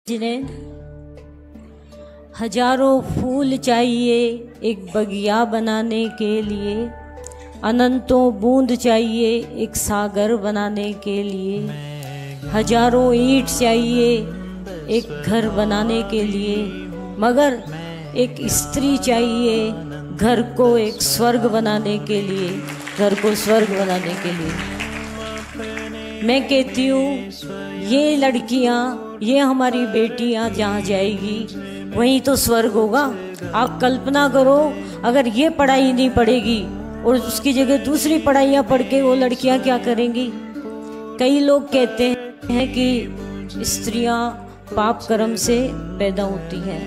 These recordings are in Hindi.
जिन्हें हजारों फूल चाहिए एक बगिया बनाने के लिए, अनंतों बूंद चाहिए एक सागर बनाने के लिए, हजारों ईंट चाहिए एक घर बनाने के लिए, मगर एक स्त्री चाहिए घर को एक स्वर्ग बनाने के लिए, घर को स्वर्ग बनाने के लिए। मैं कहती हूँ ये लड़कियाँ, ये हमारी बेटियाँ जहाँ जाएगी वहीं तो स्वर्ग होगा। आप कल्पना करो अगर ये पढ़ाई नहीं पढ़ेगी और उसकी जगह दूसरी पढ़ाइयाँ पढ़ के वो लड़कियाँ क्या करेंगी। कई लोग कहते हैं कि स्त्रियाँ पाप कर्म से पैदा होती हैं।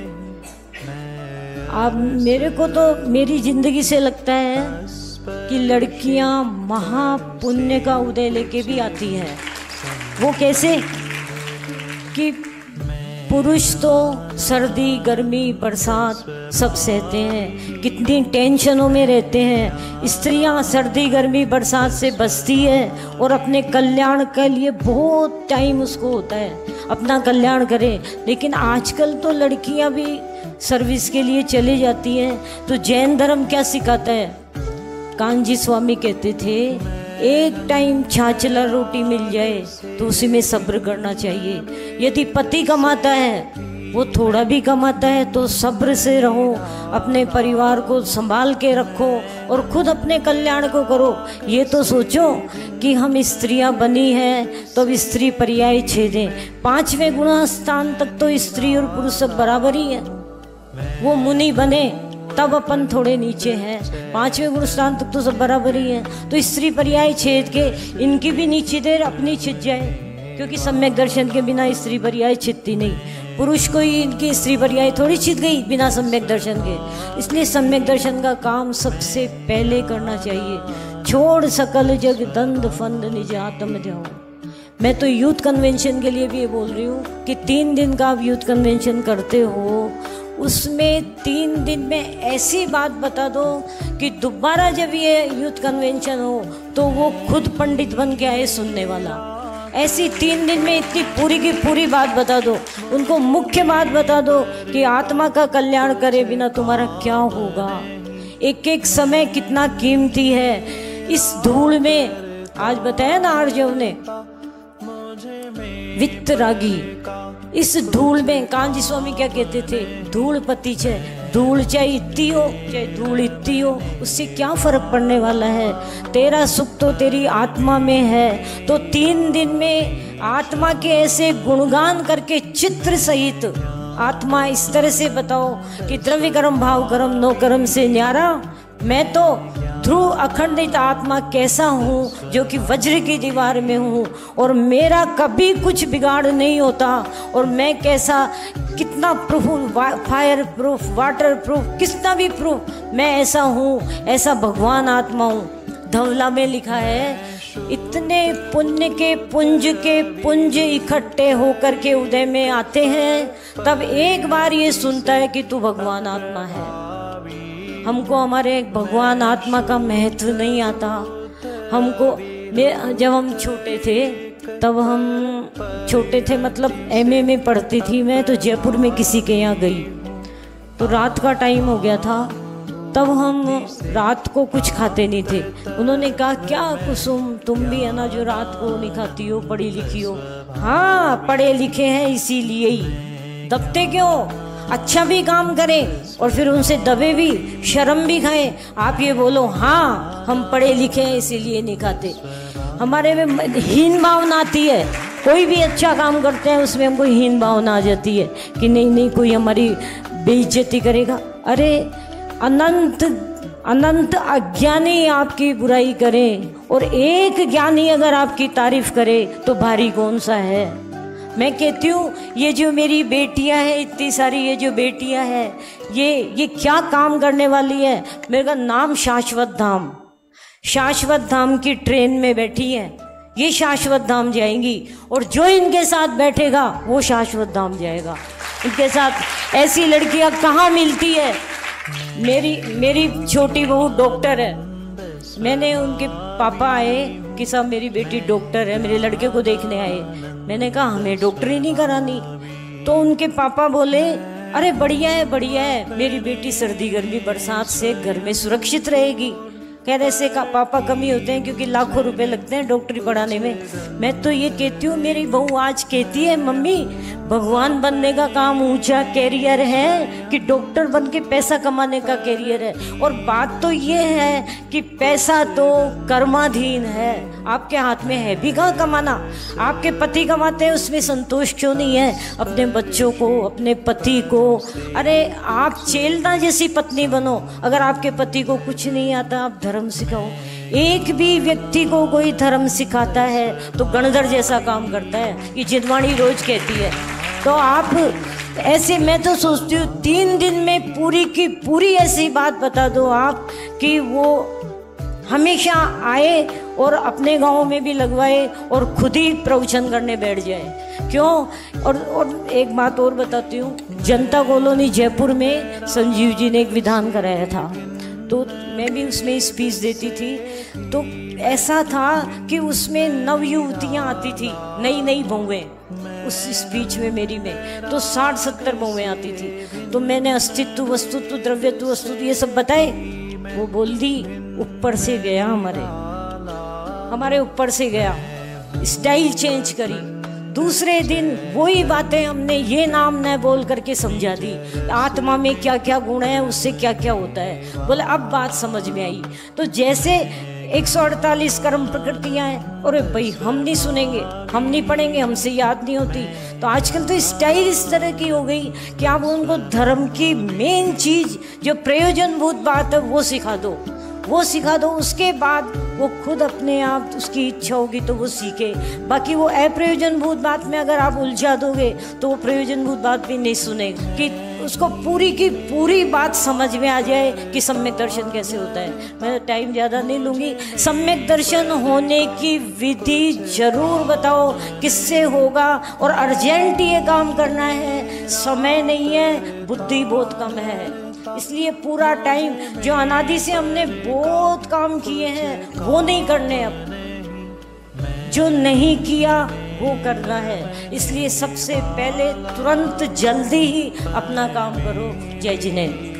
अब मेरे को तो मेरी जिंदगी से लगता है कि लड़कियां महापुण्य का उदय लेके भी आती हैं। वो कैसे कि पुरुष तो सर्दी गर्मी बरसात सब सहते हैं, कितनी टेंशनों में रहते हैं। स्त्रियां सर्दी गर्मी बरसात से बचती है और अपने कल्याण के लिए बहुत टाइम उसको होता है अपना कल्याण करे। लेकिन आजकल तो लड़कियां भी सर्विस के लिए चली जाती हैं। तो जैन धर्म क्या सिखाता है? कांजी स्वामी कहते थे एक टाइम छाछला रोटी मिल जाए तो उसी में सब्र करना चाहिए। यदि पति कमाता है, वो थोड़ा भी कमाता है, तो सब्र से रहो, अपने परिवार को संभाल के रखो और खुद अपने कल्याण को करो। ये तो सोचो कि हम स्त्रियां बनी हैं तो अब स्त्री पर्याय छेदें। 5वें गुण स्थान तक तो स्त्री और पुरुष सब बराबर ही है। वो मुनि बने तब अपन थोड़े नीचे हैं, 5वें गुण स्थान तक तो सब बराबर ही है। तो स्त्री पर्याय छेद के इनकी भी नीचे देर अपनी छिद जाए, क्योंकि सम्यक दर्शन के बिना स्त्री पर्याय छिदती नहीं। पुरुष को ही इनकी स्त्री पर्याय थोड़ी छिद गई बिना सम्यक दर्शन के। इसलिए सम्यक दर्शन का काम सबसे पहले करना चाहिए। छोड़ सकल जग दंड फंद निज आत्म ध्याओ। मैं तो यूथ कन्वेंशन के लिए भी ये बोल रही हूँ कि 3 दिन का आप यूथ कन्वेंशन करते हो, उसमें 3 दिन में ऐसी बात बता दो कि दोबारा जब ये यूथ कन्वेंशन हो तो वो खुद पंडित बन के आए सुनने वाला। ऐसी 3 दिन में इतनी पूरी की पूरी बात बता दो, उनको मुख्य बात बता दो कि आत्मा का कल्याण करे बिना तुम्हारा क्या होगा। एक एक समय कितना कीमती है। इस धूल में आज बताया ना आर्जव ने, वित्तरागी, इस धूल में कांजी स्वामी क्या कहते थे? धूल पति छे, धूल चाहे इतनी हो चाहे धूल इतनी हो, उससे क्या फर्क पड़ने वाला है। तेरा सुख तो तेरी आत्मा में है। तो 3 दिन में आत्मा के ऐसे गुणगान करके चित्र सहित आत्मा इस तरह से बताओ कि द्रव्य कर्म भाव कर्म नो कर्म से न्यारा। मैं तो ध्रुव अखंडित आत्मा कैसा हूँ जो कि वज्र की दीवार में हूँ और मेरा कभी कुछ बिगाड़ नहीं होता। और मैं कैसा, कितना proof, fire proof, water proof, कितना भी प्रूफ, मैं ऐसा हूँ, ऐसा भगवान आत्मा हूँ। धवला में लिखा है इतने पुण्य के पुंज इकट्ठे होकर के उदय में आते हैं, तब एक बार ये सुनता है कि तू भगवान आत्मा है। हमको हमारे भगवान आत्मा का महत्व नहीं आता। हमको जब हम छोटे थे, तब हम छोटे थे मतलब एमए में पढ़ती थी मैं, तो जयपुर में किसी के यहाँ गई तो रात का टाइम हो गया था। तब हम रात को कुछ खाते नहीं थे। उन्होंने कहा क्या कुसुम तुम भी है ना जो रात को नहीं खाती हो, पढ़ी लिखी हो। हाँ पढ़े लिखे हैं इसीलिए ही। दबते क्यों? अच्छा भी काम करें और फिर उनसे दबे भी, शर्म भी खाएं। आप ये बोलो हाँ हम पढ़े लिखे हैं इसीलिए नहीं खाते। हमारे में हीन भावना आती है। कोई भी अच्छा काम करते हैं उसमें हमको हीन भावना आ जाती है कि नहीं कोई हमारी बेइज्जती करेगा। अरे अनंत अज्ञानी आपकी बुराई करें और एक ज्ञानी अगर आपकी तारीफ करे तो भारी कौन सा है। मैं कहती हूँ ये जो मेरी बेटियाँ हैं, इतनी सारी ये जो बेटियाँ हैं, ये क्या काम करने वाली है। मेरा नाम शाश्वत धाम, शाश्वत धाम की ट्रेन में बैठी है। ये शाश्वत धाम जाएंगी और जो इनके साथ बैठेगा वो शाश्वत धाम जाएगा। इनके साथ ऐसी लड़कियाँ कहाँ मिलती है। मेरी छोटी बहू डॉक्टर है। मैंने उनके पापा आए कि साहब मेरी बेटी डॉक्टर है, मेरे लड़के को देखने आए। मैंने कहा हमें डॉक्टरी नहीं करानी, तो उनके पापा बोले अरे बढ़िया है, मेरी बेटी सर्दी गर्मी बरसात से घर में सुरक्षित रहेगी। कह रहे से का पापा कमी होते हैं क्योंकि लाखों रुपए लगते हैं डॉक्टरी पढ़ाने में। मैं तो ये कहती हूँ, मेरी बहू आज कहती है मम्मी भगवान बनने का काम ऊंचा कैरियर है कि डॉक्टर बन के पैसा कमाने का कैरियर है। और बात तो ये है कि पैसा तो कर्माधीन है, आपके हाथ में है भी कहाँ कमाना। आपके पति कमाते हैं, उसमें संतोष क्यों नहीं है? अपने बच्चों को, अपने पति को, अरे आप चेलना जैसी पत्नी बनो। अगर आपके पति को कुछ नहीं आता, आप धर्म सिखाओ। एक भी व्यक्ति को कोई धर्म सिखाता है तो गणधर जैसा काम करता है, ये जितवाणी रोज कहती है। तो आप ऐसे, मैं तो सोचती हूँ 3 दिन में पूरी की पूरी ऐसी बात बता दो आप कि वो हमेशा आए और अपने गांव में भी लगवाए और खुद ही प्रवचन करने बैठ जाए। क्यों? और एक बात और बताती हूँ, जनता कॉलोनी जयपुर में संजीव जी ने एक विधान कराया था, तो मैं भी उसमें स्पीच देती थी। तो ऐसा था कि उसमें नवयुवतियाँ आती थी, नई बहुएं, उस स्पीच में मेरी में तो 60-70 बहुएं आती थी। तो मैंने अस्तित्व, वस्तुत्व, द्रव्यत्व, वस्तुत्व ये सब बताए। वो बोल दी ऊपर से गया, हमारे ऊपर से गया, स्टाइल चेंज करी। दूसरे दिन वही बातें हमने ये नाम न बोल करके समझा दी, आत्मा में क्या क्या गुण है, उससे क्या क्या होता है। बोले अब बात समझ में आई। तो जैसे 148 कर्म प्रकृतियाँ हैं, अरे भाई हम नहीं सुनेंगे, हम नहीं पढ़ेंगे, हमसे याद नहीं होती। तो आजकल तो स्टाइल इस तरह की हो गई कि आप उनको धर्म की मेन चीज़ जो प्रयोजनभूत बात है वो सिखा दो, उसके बाद वो खुद अपने आप उसकी इच्छा होगी तो वो सीखे। बाकी वो अप्रयोजनभूत बात में अगर आप उलझा दोगे तो वो प्रयोजनभूत बात भी नहीं सुनेगा, कि उसको पूरी की पूरी बात समझ में आ जाए कि सम्यक दर्शन कैसे होता है। मैं टाइम ज़्यादा नहीं लूँगी। सम्यक दर्शन होने की विधि जरूर बताओ किससे होगा, और अर्जेंट ये काम करना है, समय नहीं है, बुद्धि बहुत कम है। इसलिए पूरा टाइम जो अनादि से हमने बहुत काम किए हैं वो नहीं करने, अब जो नहीं किया वो करना है। इसलिए सबसे पहले तुरंत जल्दी ही अपना काम करो। जय जिनेन्द्र।